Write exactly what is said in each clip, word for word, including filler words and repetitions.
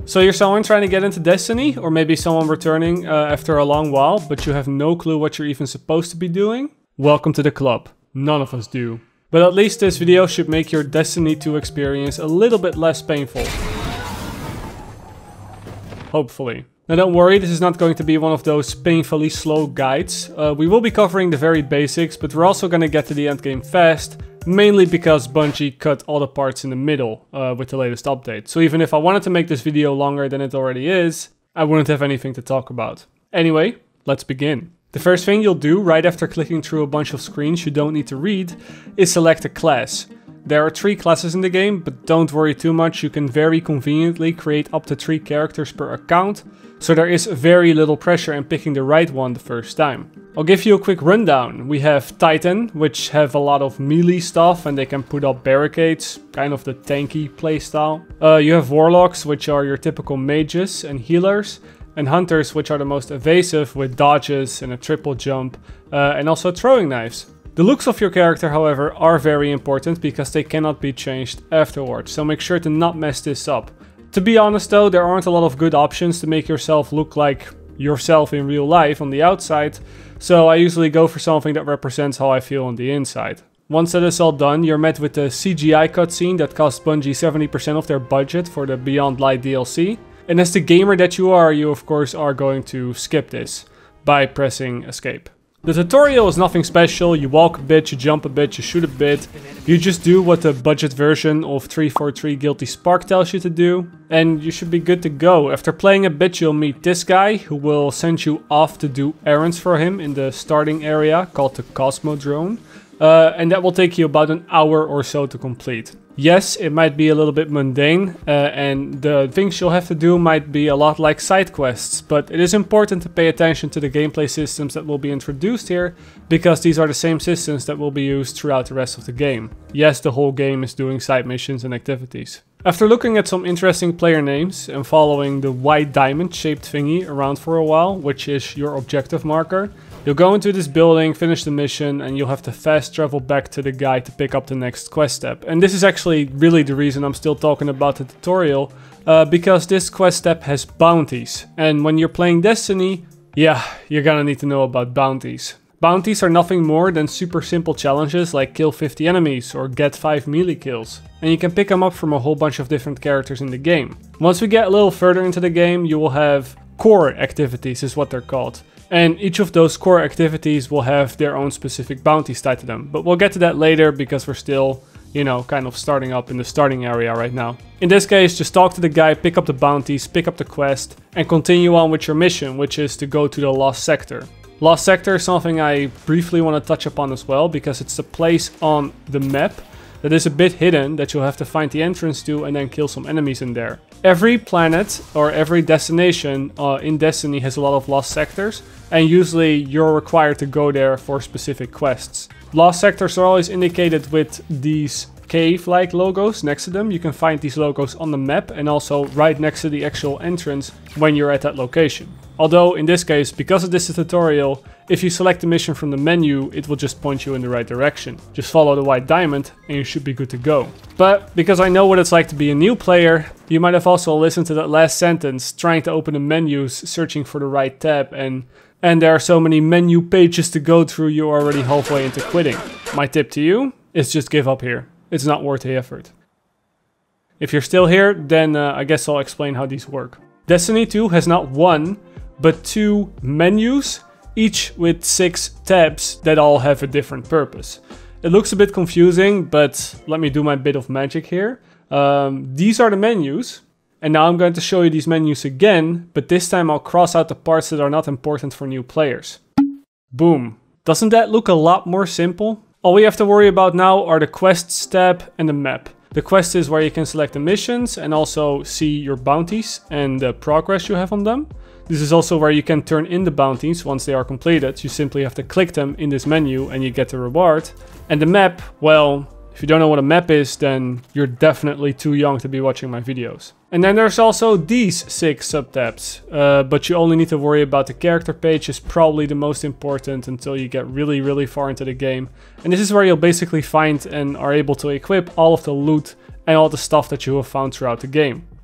So you're someone trying to get into Destiny, or maybe someone returning uh, after a long while, but you have no clue what you're even supposed to be doing? Welcome to the club. None of us do. But at least this video should make your Destiny two experience a little bit less painful. Hopefully. Now don't worry, this is not going to be one of those painfully slow guides. Uh, we will be covering the very basics, but we're also going to get to the endgame fast. Mainly because Bungie cut all the parts in the middle uh, with the latest update. So even if I wanted to make this video longer than it already is, I wouldn't have anything to talk about. Anyway, let's begin. The first thing you'll do right after clicking through a bunch of screens you don't need to read is select a class. There are three classes in the game, but don't worry too much, you can very conveniently create up to three characters per account, so there is very little pressure in picking the right one the first time. I'll give you a quick rundown. We have Titan, which have a lot of melee stuff and they can put up barricades, kind of the tanky playstyle. Uh, you have Warlocks, which are your typical mages and healers, and Hunters, which are the most evasive with dodges and a triple jump, uh, and also throwing knives. The looks of your character, however, are very important because they cannot be changed afterwards, so make sure to not mess this up. To be honest though, there aren't a lot of good options to make yourself look like yourself in real life on the outside, so I usually go for something that represents how I feel on the inside. Once that is all done, you're met with the C G I cutscene that cost Bungie seventy percent of their budget for the Beyond Light D L C. And as the gamer that you are, you of course are going to skip this by pressing escape. The tutorial is nothing special, you walk a bit, you jump a bit, you shoot a bit. You just do what the budget version of three forty-three Guilty Spark tells you to do, and you should be good to go. After playing a bit, you'll meet this guy who will send you off to do errands for him in the starting area called the Cosmodrome. Uh, and that will take you about an hour or so to complete. Yes, it might be a little bit mundane, uh, and the things you'll have to do might be a lot like side quests, but it is important to pay attention to the gameplay systems that will be introduced here, because these are the same systems that will be used throughout the rest of the game. Yes, the whole game is doing side missions and activities. After looking at some interesting player names and following the white diamond shaped thingy around for a while, which is your objective marker, you'll go into this building, finish the mission, and you'll have to fast travel back to the guy to pick up the next quest step. And this is actually really the reason I'm still talking about the tutorial, uh, because this quest step has bounties. And when you're playing Destiny, yeah, you're gonna need to know about bounties. Bounties are nothing more than super simple challenges like kill fifty enemies or get five melee kills. And you can pick them up from a whole bunch of different characters in the game. Once we get a little further into the game, you will have core activities is what they're called. And each of those core activities will have their own specific bounties tied to them. But we'll get to that later because we're still, you know, kind of starting up in the starting area right now. In this case, just talk to the guy, pick up the bounties, pick up the quest, and continue on with your mission, which is to go to the Lost Sector. Lost Sector is something I briefly want to touch upon as well, because it's a place on the map that is a bit hidden that you'll have to find the entrance to and then kill some enemies in there. Every planet or every destination uh, in Destiny has a lot of lost sectors, and usually you're required to go there for specific quests. Lost sectors are always indicated with these cave-like logos next to them. You can find these logos on the map and also right next to the actual entrance when you're at that location. Although in this case, because this is a tutorial, if you select the mission from the menu, it will just point you in the right direction. Just follow the white diamond and you should be good to go. But because I know what it's like to be a new player, you might have also listened to that last sentence, trying to open the menus, searching for the right tab, and and there are so many menu pages to go through, you're already halfway into quitting. My tip to you is just give up here. It's not worth the effort. If you're still here, then uh, I guess I'll explain how these work. Destiny two has not one, but two menus, each with six tabs that all have a different purpose. It looks a bit confusing, but let me do my bit of magic here. Um, these are the menus, and now I'm going to show you these menus again, but this time I'll cross out the parts that are not important for new players. Boom. Doesn't that look a lot more simple? All we have to worry about now are the quests tab and the map. The quest is where you can select the missions and also see your bounties and the progress you have on them. This is also where you can turn in the bounties once they are completed. You simply have to click them in this menu and you get the reward. And the map, well, if you don't know what a map is, then you're definitely too young to be watching my videos. And then there's also these six subtabs, uh, but you only need to worry about the character page, is probably the most important until you get really, really far into the game. And this is where you'll basically find and are able to equip all of the loot and all the stuff that you have found throughout the game.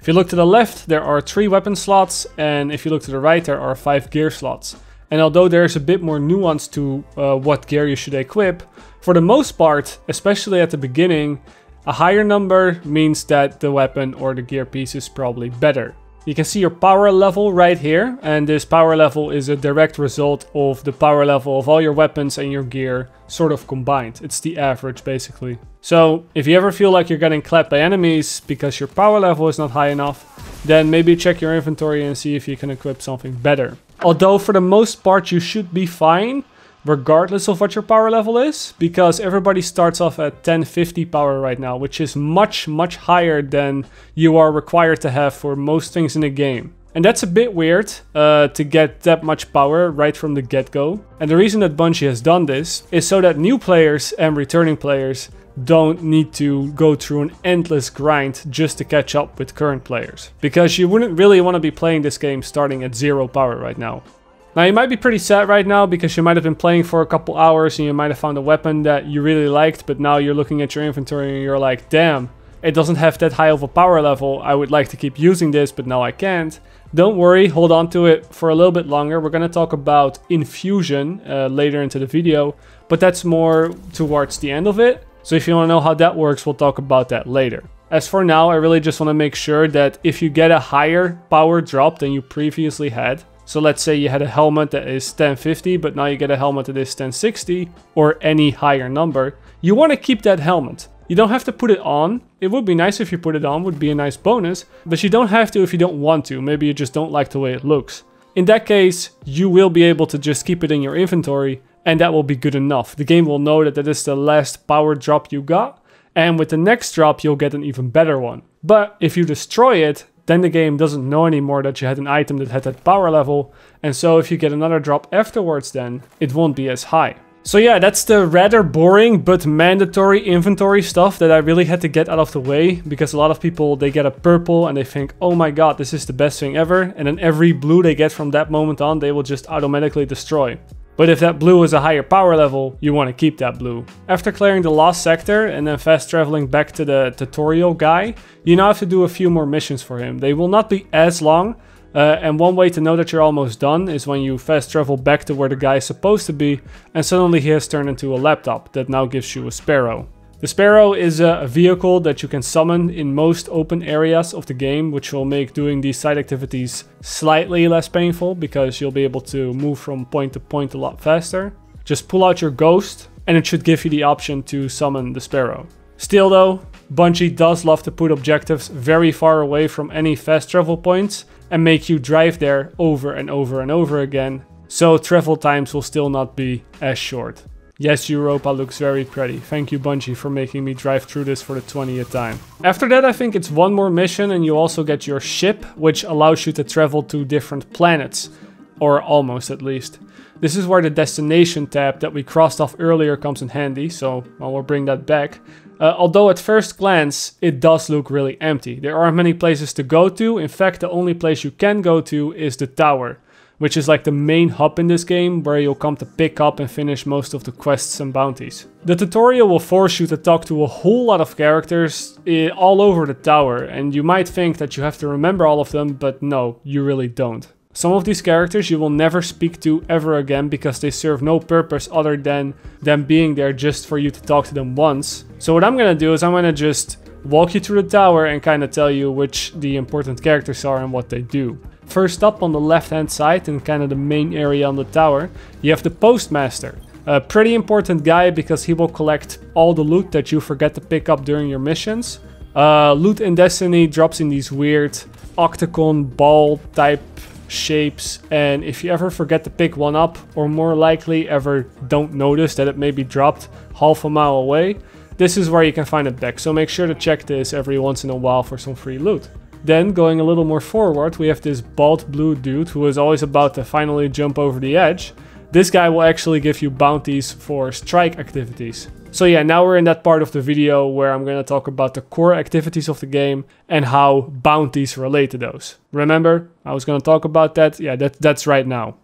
If you look to the left, there are three weapon slots, and if you look to the right, there are five gear slots. And although there's a bit more nuance to uh, what gear you should equip, for the most part, especially at the beginning, a higher number means that the weapon or the gear piece is probably better. You can see your power level right here, and this power level is a direct result of the power level of all your weapons and your gear sort of combined. It's the average basically. So if you ever feel like you're getting clapped by enemies because your power level is not high enough, then maybe check your inventory and see if you can equip something better. Although for the most part you should be fine, regardless of what your power level is, because everybody starts off at ten fifty power right now, which is much, much higher than you are required to have for most things in the game. And that's a bit weird, uh, to get that much power right from the get-go. And the reason that Bungie has done this is so that new players and returning players don't need to go through an endless grind just to catch up with current players. Because you wouldn't really want to be playing this game starting at zero power right now. Now you might be pretty sad right now because you might have been playing for a couple hours and you might have found a weapon that you really liked, but now you're looking at your inventory and you're like, damn, it doesn't have that high of a power level. I would like to keep using this, but now I can't. Don't worry, hold on to it for a little bit longer. We're going to talk about Infusion uh, later into the video, but that's more towards the end of it. So if you want to know how that works, we'll talk about that later. As for now, I really just want to make sure that if you get a higher power drop than you previously had, so let's say you had a helmet that is ten fifty, but now you get a helmet that is ten sixty, or any higher number, you want to keep that helmet. You don't have to put it on. It would be nice if you put it on, would be a nice bonus, but you don't have to if you don't want to. Maybe you just don't like the way it looks. In that case, you will be able to just keep it in your inventory, and that will be good enough. The game will know that that is the last power drop you got, and with the next drop you'll get an even better one. But if you destroy it, then the game doesn't know anymore that you had an item that had that power level, and so if you get another drop afterwards, then it won't be as high. So yeah, that's the rather boring but mandatory inventory stuff that I really had to get out of the way, because a lot of people, they get a purple and they think, oh my god, this is the best thing ever, and then every blue they get from that moment on, they will just automatically destroy. But if that blue is a higher power level, you want to keep that blue. After clearing the last sector and then fast traveling back to the tutorial guy, you now have to do a few more missions for him. They will not be as long, uh, and one way to know that you're almost done is when you fast travel back to where the guy is supposed to be, and suddenly he has turned into a laptop that now gives you a Sparrow. The Sparrow is a vehicle that you can summon in most open areas of the game, which will make doing these side activities slightly less painful, because you'll be able to move from point to point a lot faster. Just pull out your ghost and it should give you the option to summon the Sparrow. Still though, Bungie does love to put objectives very far away from any fast travel points and make you drive there over and over and over again, so travel times will still not be as short. Yes, Europa looks very pretty. Thank you, Bungie, for making me drive through this for the twentieth time. After that, I think it's one more mission and you also get your ship, which allows you to travel to different planets. Or almost, at least. This is where the destination tab that we crossed off earlier comes in handy, so well, we'll bring that back. Uh, although at first glance, it does look really empty. There aren't many places to go to. In fact, the only place you can go to is the tower, which is like the main hub in this game, where you'll come to pick up and finish most of the quests and bounties. The tutorial will force you to talk to a whole lot of characters uh, all over the tower, and you might think that you have to remember all of them, but no, you really don't. Some of these characters you will never speak to ever again, because they serve no purpose other than them being there just for you to talk to them once. So what I'm gonna do is I'm gonna just walk you through the tower and kind of tell you which the important characters are and what they do. First up, on the left hand side, in kind of the main area on the tower, you have the Postmaster. A pretty important guy because he will collect all the loot that you forget to pick up during your missions. Uh, loot in Destiny drops in these weird octagon ball type shapes, and if you ever forget to pick one up, or more likely ever don't notice that it may be dropped half a mile away, this is where you can find it back. So make sure to check this every once in a while for some free loot. Then, going a little more forward, we have this bald blue dude who is always about to finally jump over the edge. This guy will actually give you bounties for strike activities. So yeah, now we're in that part of the video where I'm going to talk about the core activities of the game and how bounties relate to those. Remember, I was going to talk about that? Yeah, that, that's right now.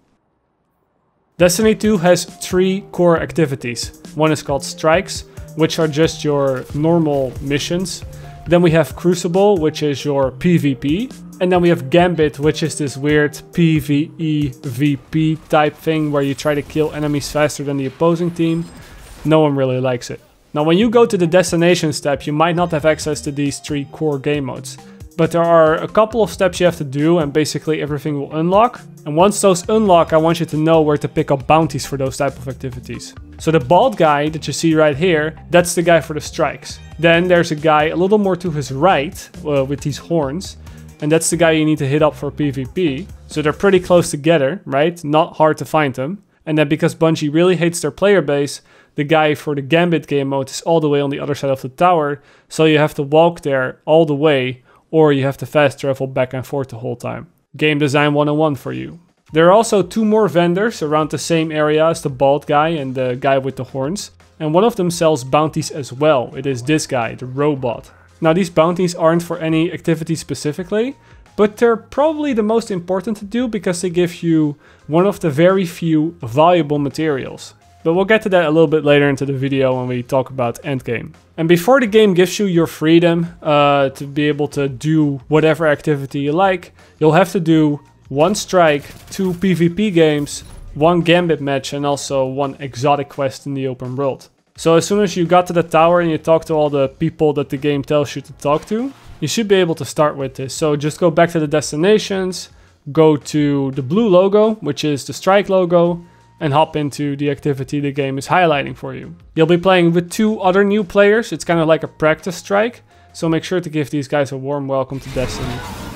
Destiny two has three core activities. One is called strikes, which are just your normal missions. Then we have Crucible, which is your PvP. And then we have Gambit, which is this weird PvE-V P type thing where you try to kill enemies faster than the opposing team. No one really likes it. Now when you go to the Destinations tab, you might not have access to these three core game modes. But there are a couple of steps you have to do and basically everything will unlock. And once those unlock, I want you to know where to pick up bounties for those type of activities. So the bald guy that you see right here, that's the guy for the strikes. Then there's a guy a little more to his right uh, with these horns. And that's the guy you need to hit up for PvP. So they're pretty close together, right? Not hard to find them. And then because Bungie really hates their player base, the guy for the Gambit game mode is all the way on the other side of the tower. So you have to walk there all the way, or you have to fast travel back and forth the whole time. Game design one oh one for you. There are also two more vendors around the same area as the bald guy and the guy with the horns. And one of them sells bounties as well. It is this guy, the robot. Now these bounties aren't for any activity specifically, but they're probably the most important to do because they give you one of the very few valuable materials. But we'll get to that a little bit later into the video when we talk about endgame. And before the game gives you your freedom uh, to be able to do whatever activity you like, you'll have to do one strike, two PvP games, one Gambit match, and also one exotic quest in the open world. So as soon as you got to the tower and you talk to all the people that the game tells you to talk to, you should be able to start with this. So just go back to the destinations, go to the blue logo, which is the strike logo, and hop into the activity the game is highlighting for you. You'll be playing with two other new players. It's kind of like a practice strike, so make sure to give these guys a warm welcome to Destiny.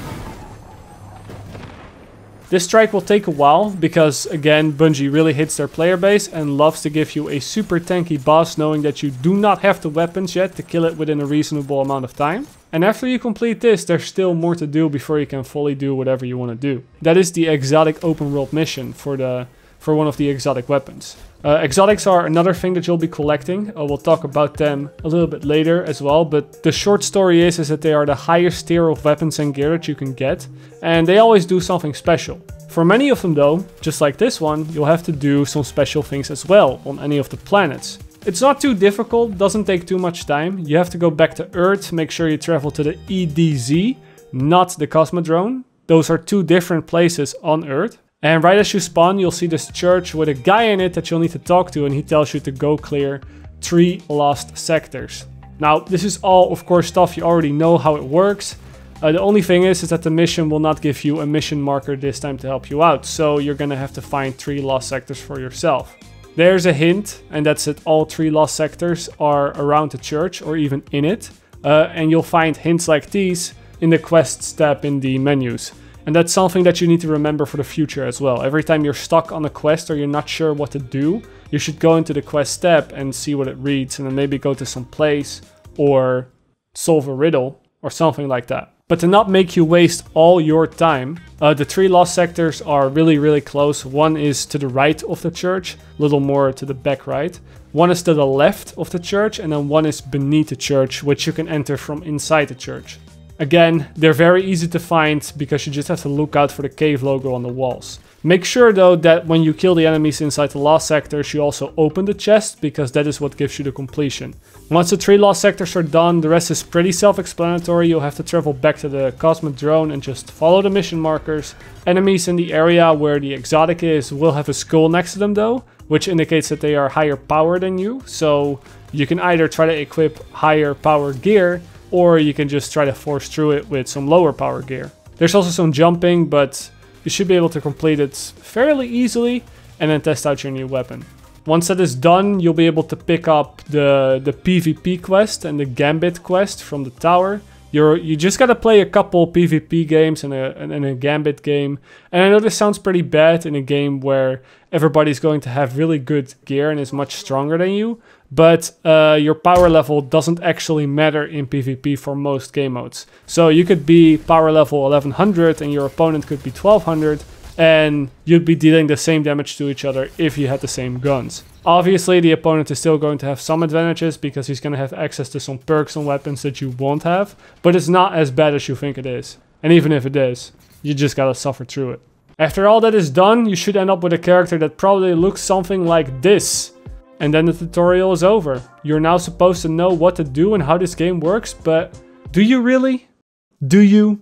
This strike will take a while because, again, Bungie really hits their player base and loves to give you a super tanky boss knowing that you do not have the weapons yet to kill it within a reasonable amount of time. And after you complete this, there's still more to do before you can fully do whatever you want to do. That is the exotic open world mission for the for one of the exotic weapons. Uh, exotics are another thing that you'll be collecting. Uh, we'll talk about them a little bit later as well, but the short story is, is that they are the highest tier of weapons and gear that you can get, and they always do something special. For many of them though, just like this one, you'll have to do some special things as well on any of the planets. It's not too difficult, doesn't take too much time. You have to go back to Earth, make sure you travel to the E D Z, not the Cosmodrome. Those are two different places on Earth. And right as you spawn, you'll see this church with a guy in it that you'll need to talk to, and he tells you to go clear three lost sectors. Now, this is all, of course, stuff you already know how it works. Uh, the only thing is, is that the mission will not give you a mission marker this time to help you out. So you're gonna have to find three lost sectors for yourself. There's a hint, and that's it. All three lost sectors are around the church or even in it. Uh, and you'll find hints like these in the quests tab in the menus. And that's something that you need to remember for the future as well. Every time you're stuck on a quest or you're not sure what to do, you should go into the quest tab and see what it reads, and then maybe go to some place or solve a riddle or something like that. But to not make you waste all your time, uh, the three lost sectors are really, really close. One is to the right of the church, a little more to the back right. One is to the left of the church, and then one is beneath the church, which you can enter from inside the church. Again, they're very easy to find because you just have to look out for the cave logo on the walls. Make sure though that when you kill the enemies inside the lost sectors, you also open the chest, because that is what gives you the completion. Once the three lost sectors are done, the rest is pretty self-explanatory. You'll have to travel back to the Cosmodrome and just follow the mission markers. Enemies in the area where the exotic is will have a skull next to them though, which indicates that they are higher power than you. So you can either try to equip higher power gear, or you can just try to force through it with some lower power gear. There's also some jumping, but you should be able to complete it fairly easily and then test out your new weapon. Once that is done, you'll be able to pick up the, the PvP quest and the Gambit quest from the tower. You're, you just gotta play a couple PvP games and a, and a Gambit game. And I know this sounds pretty bad in a game where everybody's going to have really good gear and is much stronger than you. But uh, your power level doesn't actually matter in PvP for most game modes. So you could be power level eleven hundred and your opponent could be twelve hundred, and you'd be dealing the same damage to each other if you had the same guns. Obviously, the opponent is still going to have some advantages because he's going to have access to some perks and weapons that you won't have. But it's not as bad as you think it is. And even if it is, you just gotta suffer through it. After all that is done, you should end up with a character that probably looks something like this. And then the tutorial is over. You're now supposed to know what to do and how this game works, but Do you really? Do you?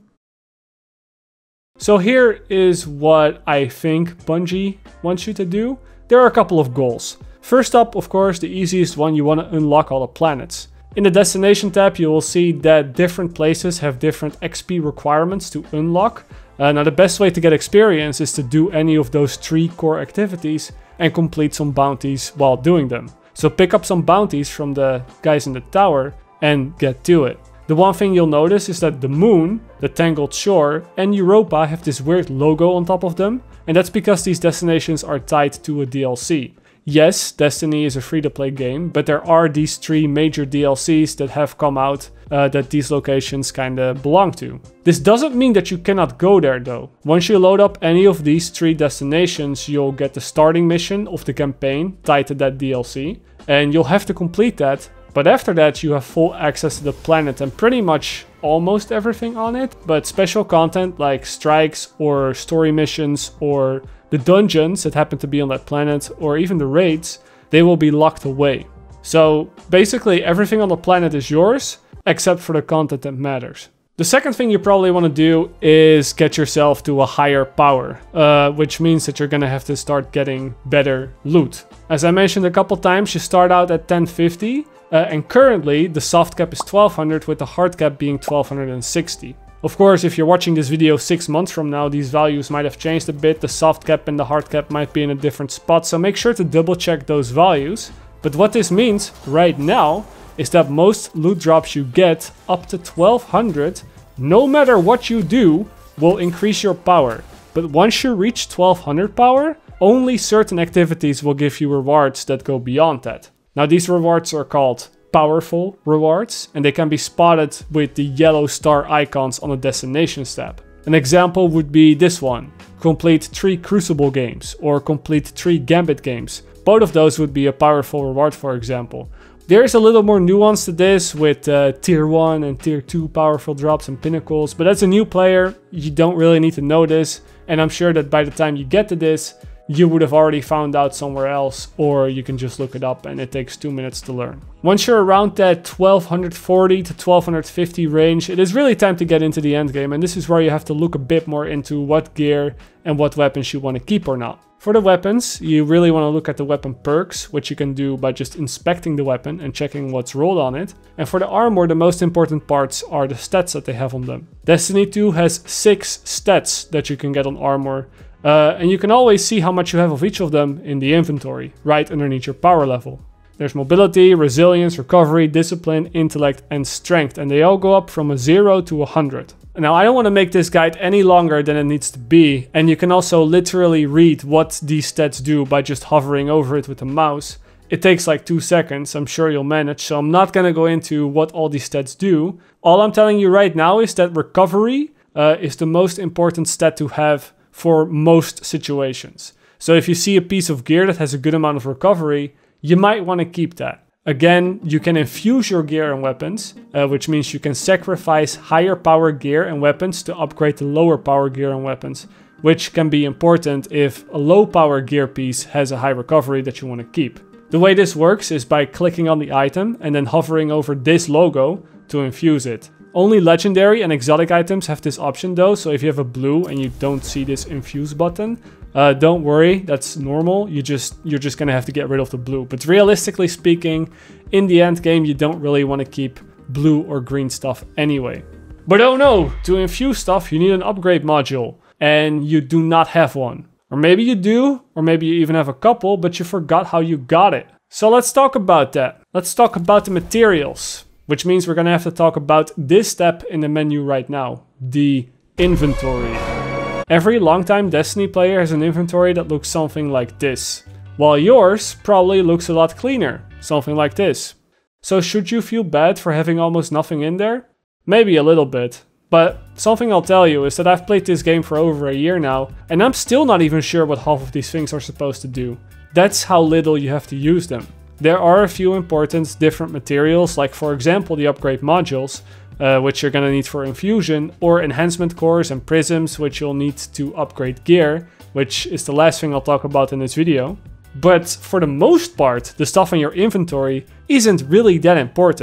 So here is what I think Bungie wants you to do. There are a couple of goals. First up, of course, the easiest one, you want to unlock all the planets. In the destination tab, you will see that different places have different X P requirements to unlock. Uh, now the best way to get experience is to do any of those three core activities and complete some bounties while doing them. So pick up some bounties from the guys in the tower and get to it. The one thing you'll notice is that the moon, the Tangled Shore, and Europa have this weird logo on top of them, and that's because these destinations are tied to a D L C. Yes, Destiny is a free-to-play game, but there are these three major D L Cs that have come out uh, that these locations kinda belong to. This doesn't mean that you cannot go there though. Once you load up any of these three destinations, you'll get the starting mission of the campaign tied to that D L C, and you'll have to complete that. But after that, you have full access to the planet and pretty much almost everything on it. But special content like strikes or story missions or the dungeons that happen to be on that planet or even the raids, they will be locked away. So basically everything on the planet is yours except for the content that matters. The second thing you probably want to do is get yourself to a higher power, uh, which means that you're going to have to start getting better loot. As I mentioned a couple times, you start out at ten fifty. Uh, and currently the soft cap is twelve hundred with the hard cap being twelve sixty. Of course, if you're watching this video six months from now, these values might have changed a bit. The soft cap and the hard cap might be in a different spot, so make sure to double check those values. But what this means right now is that most loot drops you get up to twelve hundred, no matter what you do, will increase your power. But once you reach twelve hundred power, only certain activities will give you rewards that go beyond that. Now these rewards are called powerful rewards, and they can be spotted with the yellow star icons on the destinations tab. An example would be this one: complete three Crucible games or complete three Gambit games. Both of those would be a powerful reward, for example. There is a little more nuance to this with uh, tier one and tier two powerful drops and pinnacles, but as a new player, you don't really need to know this, and I'm sure that by the time you get to this, you would have already found out somewhere else, or you can just look it up and it takes two minutes to learn. Once you're around that twelve forty to twelve fifty range, it is really time to get into the end game, and this is where you have to look a bit more into what gear and what weapons you want to keep or not. For the weapons, you really want to look at the weapon perks, which you can do by just inspecting the weapon and checking what's rolled on it. And for the armor, the most important parts are the stats that they have on them. Destiny two has six stats that you can get on armor. Uh, and you can always see how much you have of each of them in the inventory, right underneath your power level. There's mobility, resilience, recovery, discipline, intellect, and strength, and they all go up from a zero to a hundred. Now, I don't want to make this guide any longer than it needs to be, and you can also literally read what these stats do by just hovering over it with the mouse. It takes like two seconds, I'm sure you'll manage, so I'm not going to go into what all these stats do. All I'm telling you right now is that recovery uh, is the most important stat to have for most situations. So if you see a piece of gear that has a good amount of recovery, you might want to keep that. Again, you can infuse your gear and weapons, uh, which means you can sacrifice higher power gear and weapons to upgrade the lower power gear and weapons, which can be important if a low power gear piece has a high recovery that you want to keep. The way this works is by clicking on the item and then hovering over this logo to infuse it. Only legendary and exotic items have this option though, so if you have a blue and you don't see this infuse button, uh, don't worry, that's normal. You just, you're just gonna have to get rid of the blue. But realistically speaking, in the end game, you don't really want to keep blue or green stuff anyway. But oh no, to infuse stuff, you need an upgrade module, and you do not have one. Or maybe you do, or maybe you even have a couple, but you forgot how you got it. So let's talk about that. Let's talk about the materials. Which means we're gonna have to talk about this step in the menu right now, the inventory. Every longtime Destiny player has an inventory that looks something like this, while yours probably looks a lot cleaner, something like this. So should you feel bad for having almost nothing in there? Maybe a little bit, but something I'll tell you is that I've played this game for over a year now, and I'm still not even sure what half of these things are supposed to do. That's how little you have to use them. There are a few important different materials, like for example the upgrade modules, uh, which you're gonna need for Infusion, or enhancement cores and prisms, which you'll need to upgrade gear, which is the last thing I'll talk about in this video. But for the most part, the stuff in your inventory isn't really that important.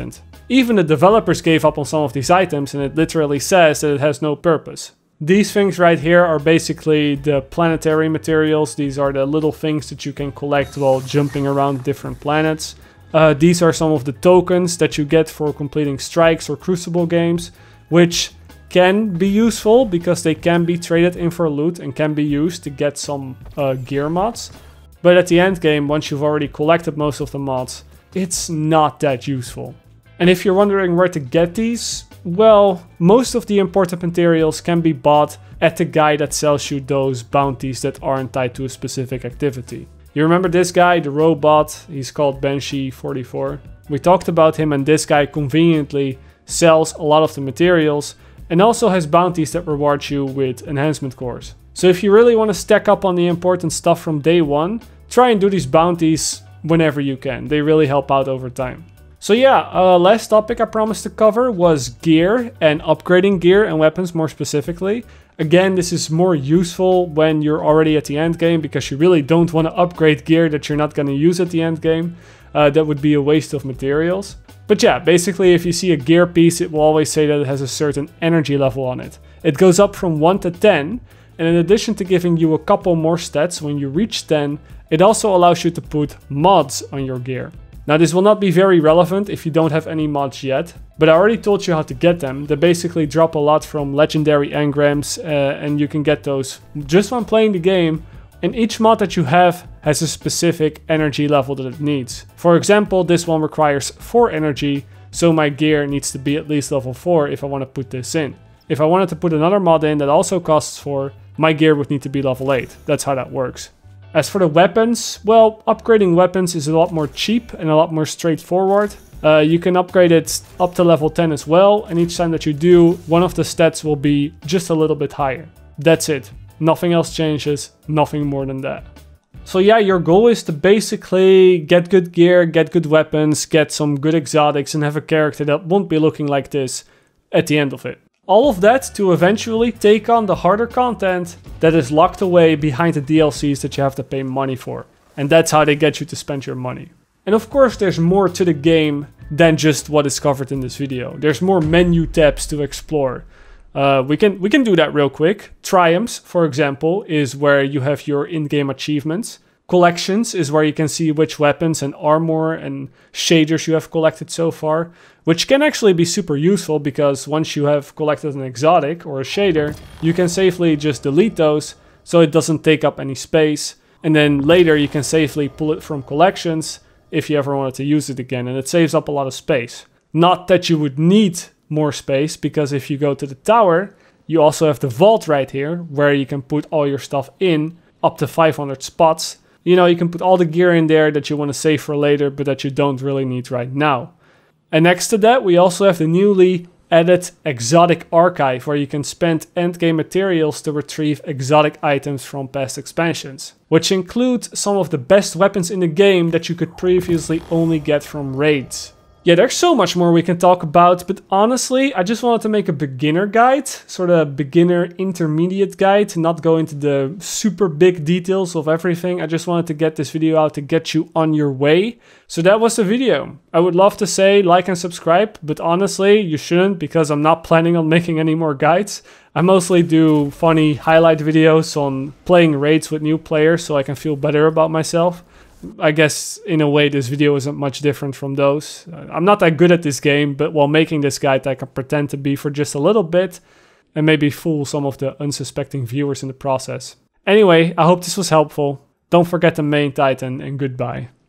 Even the developers gave up on some of these items, and it literally says that it has no purpose. These things right here are basically the planetary materials. These are the little things that you can collect while jumping around different planets. Uh, these are some of the tokens that you get for completing strikes or Crucible games, which can be useful because they can be traded in for loot and can be used to get some uh, gear mods. But at the end game, once you've already collected most of the mods, it's not that useful. And if you're wondering where to get these, well, most of the important materials can be bought at the guy that sells you those bounties that aren't tied to a specific activity. You remember this guy, the robot? He's called Banshee forty-four. We talked about him, and this guy conveniently sells a lot of the materials and also has bounties that reward you with enhancement cores. So if you really want to stack up on the important stuff from day one, try and do these bounties whenever you can. They really help out over time. So yeah, uh, last topic I promised to cover was gear and upgrading gear and weapons more specifically. Again, this is more useful when you're already at the end game because you really don't want to upgrade gear that you're not going to use at the end game. Uh, that would be a waste of materials. But yeah, basically if you see a gear piece, it will always say that it has a certain energy level on it. It goes up from one to ten, and in addition to giving you a couple more stats when you reach ten, it also allows you to put mods on your gear. Now this will not be very relevant if you don't have any mods yet, but I already told you how to get them. They basically drop a lot from legendary engrams uh, and you can get those just when playing the game, and each mod that you have has a specific energy level that it needs. For example, this one requires four energy, so my gear needs to be at least level four if I want to put this in. If I wanted to put another mod in that also costs four, my gear would need to be level eight. That's how that works. As for the weapons, well, upgrading weapons is a lot more cheap and a lot more straightforward. Uh, you can upgrade it up to level ten as well, and each time that you do, one of the stats will be just a little bit higher. That's it. Nothing else changes, nothing more than that. So yeah, your goal is to basically get good gear, get good weapons, get some good exotics, and have a character that won't be looking like this at the end of it. All of that to eventually take on the harder content that is locked away behind the D L Cs that you have to pay money for. And that's how they get you to spend your money. And of course there's more to the game than just what is covered in this video. There's more menu tabs to explore. Uh, we can we can do that real quick. Triumps, for example, is where you have your in-game achievements. Collections is where you can see which weapons and armor and shaders you have collected so far, which can actually be super useful because once you have collected an exotic or a shader, you can safely just delete those so it doesn't take up any space. And then later you can safely pull it from collections if you ever wanted to use it again, and it saves up a lot of space. Not that you would need more space, because if you go to the tower, you also have the vault right here where you can put all your stuff in, up to five hundred spots. You know, you can put all the gear in there that you want to save for later, but that you don't really need right now. And next to that, we also have the newly added exotic archive, where you can spend endgame materials to retrieve exotic items from past expansions, which include some of the best weapons in the game that you could previously only get from raids. Yeah, there's so much more we can talk about, but honestly, I just wanted to make a beginner guide, sort of beginner intermediate guide, not go into the super big details of everything. I just wanted to get this video out to get you on your way. So that was the video. I would love to say like and subscribe, but honestly, you shouldn't, because I'm not planning on making any more guides. I mostly do funny highlight videos on playing raids with new players so I can feel better about myself. I guess in a way this video isn't much different from those. I'm not that good at this game, but while making this guide I can pretend to be for just a little bit and maybe fool some of the unsuspecting viewers in the process. Anyway, I hope this was helpful. Don't forget the main titan, and goodbye.